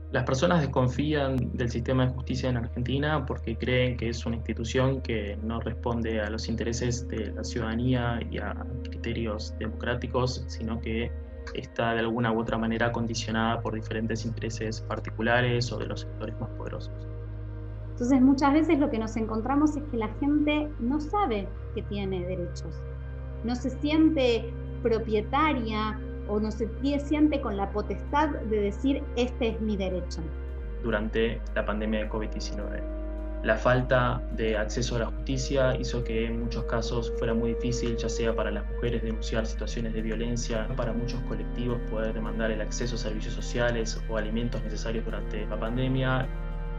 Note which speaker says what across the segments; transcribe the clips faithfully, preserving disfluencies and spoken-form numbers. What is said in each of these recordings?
Speaker 1: Las personas desconfían del sistema de justicia en Argentina porque creen que es una institución que no responde a los intereses de la ciudadanía y a criterios democráticos, sino que está de alguna u otra manera condicionada por diferentes intereses particulares o de los sectores más poderosos.
Speaker 2: Entonces, muchas veces lo que nos encontramos es que la gente no sabe que tiene derechos, no se siente propietaria o no se siente con la potestad de decir, este es mi derecho.
Speaker 1: Durante la pandemia de COVID diecinueve. La falta de acceso a la justicia hizo que en muchos casos fuera muy difícil, ya sea para las mujeres denunciar situaciones de violencia, para muchos colectivos poder demandar el acceso a servicios sociales o alimentos necesarios durante la pandemia.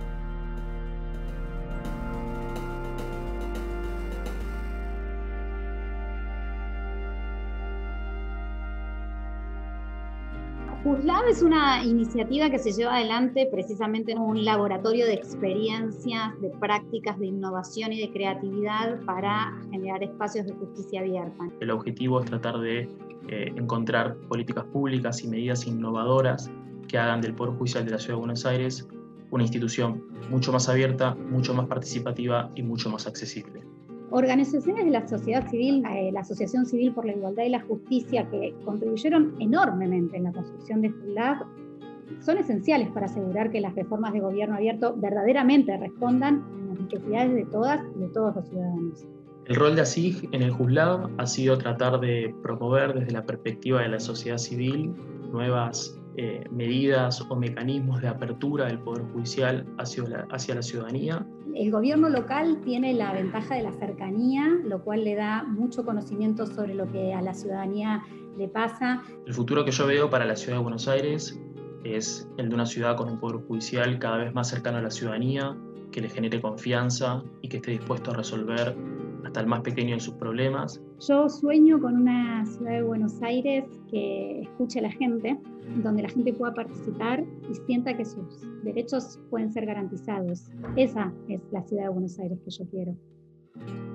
Speaker 2: JUSLAB es una iniciativa que se lleva adelante precisamente en un laboratorio de experiencias, de prácticas de innovación y de creatividad para generar espacios de justicia abierta.
Speaker 1: El objetivo es tratar de eh, encontrar políticas públicas y medidas innovadoras que hagan del Poder Judicial de la Ciudad de Buenos Aires una institución mucho más abierta, mucho más participativa y mucho más accesible.
Speaker 2: Organizaciones de la sociedad civil, eh, la Asociación Civil por la Igualdad y la Justicia, que contribuyeron enormemente en la construcción de JUSLAB, son esenciales para asegurar que las reformas de gobierno abierto verdaderamente respondan a las necesidades de todas y de todos los ciudadanos.
Speaker 1: El rol de ASIG en el JUSLAB ha sido tratar de promover desde la perspectiva de la sociedad civil nuevas eh, medidas o mecanismos de apertura del Poder Judicial hacia la, hacia la ciudadanía.
Speaker 2: El gobierno local tiene la ventaja de la cercanía, lo cual le da mucho conocimiento sobre lo que a la ciudadanía le pasa.
Speaker 1: El futuro que yo veo para la ciudad de Buenos Aires es el de una ciudad con un Poder Judicial cada vez más cercano a la ciudadanía, que le genere confianza y que esté dispuesto a resolver hasta el más pequeño de sus problemas.
Speaker 2: Yo sueño con una ciudad de Buenos Aires que escuche a la gente, donde la gente pueda participar y sienta que sus derechos pueden ser garantizados. Esa es la ciudad de Buenos Aires que yo quiero.